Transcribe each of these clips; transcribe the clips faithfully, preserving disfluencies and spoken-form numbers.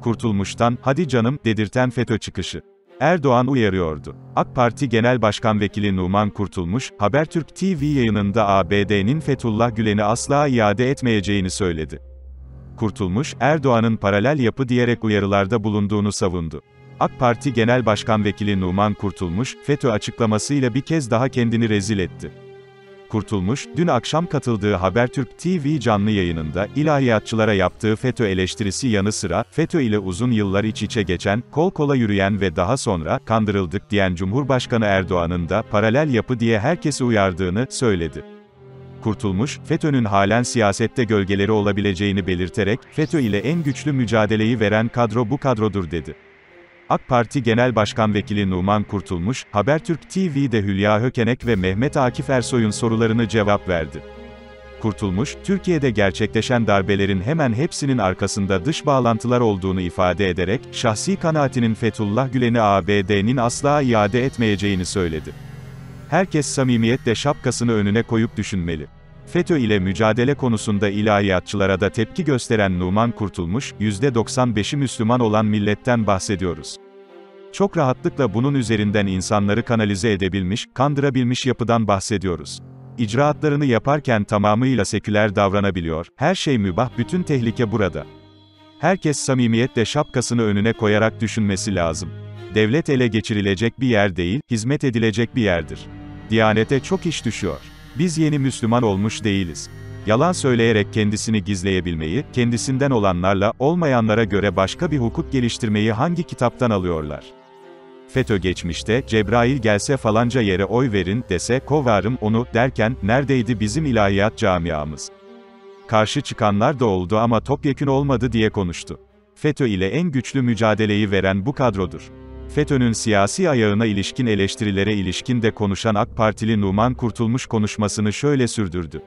Kurtulmuş'tan, "Hadi canım," dedirten FETÖ çıkışı. Erdoğan uyarıyordu. AK Parti Genel Başkan Vekili Numan Kurtulmuş, Habertürk T V yayınında A B D'nin Fethullah Gülen'i asla iade etmeyeceğini söyledi. Kurtulmuş, Erdoğan'ın paralel yapı diyerek uyarılarda bulunduğunu savundu. AK Parti Genel Başkan Vekili Numan Kurtulmuş, FETÖ açıklamasıyla bir kez daha kendini rezil etti. Kurtulmuş, dün akşam katıldığı Habertürk T V canlı yayınında, ilahiyatçılara yaptığı FETÖ eleştirisi yanı sıra, FETÖ ile uzun yıllar iç içe geçen, kol kola yürüyen ve daha sonra, kandırıldık diyen Cumhurbaşkanı Erdoğan'ın da, paralel yapı diye herkesi uyardığını söyledi. Kurtulmuş, FETÖ'nün halen siyasette gölgeleri olabileceğini belirterek, FETÖ ile en güçlü mücadeleyi veren kadro bu kadrodur dedi. AK Parti Genel Başkan Vekili Numan Kurtulmuş, Habertürk T V'de Hülya Hökenek ve Mehmet Akif Ersoy'un sorularını cevap verdi. Kurtulmuş, Türkiye'de gerçekleşen darbelerin hemen hepsinin arkasında dış bağlantılar olduğunu ifade ederek, şahsi kanaatinin Fethullah Gülen'i A B D'nin asla iade etmeyeceğini söyledi. Herkes samimiyetle şapkasını önüne koyup düşünmeli. FETÖ ile mücadele konusunda ilahiyatçılara da tepki gösteren Numan Kurtulmuş, yüzde doksan beşi Müslüman olan milletten bahsediyoruz. Çok rahatlıkla bunun üzerinden insanları kanalize edebilmiş, kandırabilmiş yapıdan bahsediyoruz. İcraatlarını yaparken tamamıyla seküler davranabiliyor, her şey mübah, bütün tehlike burada. Herkes samimiyetle şapkasını önüne koyarak düşünmesi lazım. Devlet ele geçirilecek bir yer değil, hizmet edilecek bir yerdir. Diyanete çok iş düşüyor. Biz yeni Müslüman olmuş değiliz. Yalan söyleyerek kendisini gizleyebilmeyi, kendisinden olanlarla, olmayanlara göre başka bir hukuk geliştirmeyi hangi kitaptan alıyorlar? FETÖ geçmişte, Cebrail gelse falanca yere oy verin, dese, kovarım onu, derken, neredeydi bizim ilahiyat camiamız? Karşı çıkanlar da oldu ama topyekün olmadı diye konuştu. FETÖ ile en güçlü mücadeleyi veren bu kadrodur. FETÖ'nün siyasi ayağına ilişkin eleştirilere ilişkin de konuşan AK Partili Numan Kurtulmuş konuşmasını şöyle sürdürdü.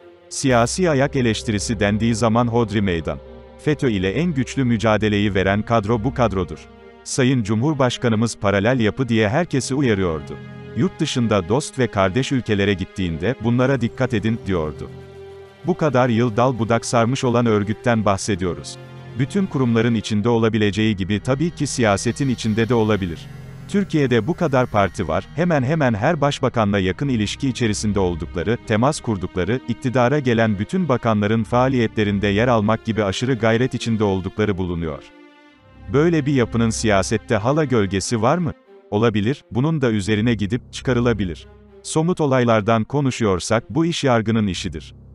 Siyasi ayak eleştirisi dendiği zaman hodri meydan. FETÖ ile en güçlü mücadeleyi veren kadro bu kadrodur. Sayın Cumhurbaşkanımız paralel yapı diye herkesi uyarıyordu. Yurt dışında dost ve kardeş ülkelere gittiğinde, bunlara dikkat edin, diyordu. Bu kadar yıl dal budak sarmış olan örgütten bahsediyoruz. Bütün kurumların içinde olabileceği gibi tabii ki siyasetin içinde de olabilir. Türkiye'de bu kadar parti var, hemen hemen her başbakanla yakın ilişki içerisinde oldukları, temas kurdukları, iktidara gelen bütün bakanların faaliyetlerinde yer almak gibi aşırı gayret içinde oldukları bulunuyor. Böyle bir yapının siyasette hala gölgesi var mı? Olabilir, bunun da üzerine gidip çıkarılabilir. Somut olaylardan konuşuyorsak bu iş yargının işidir.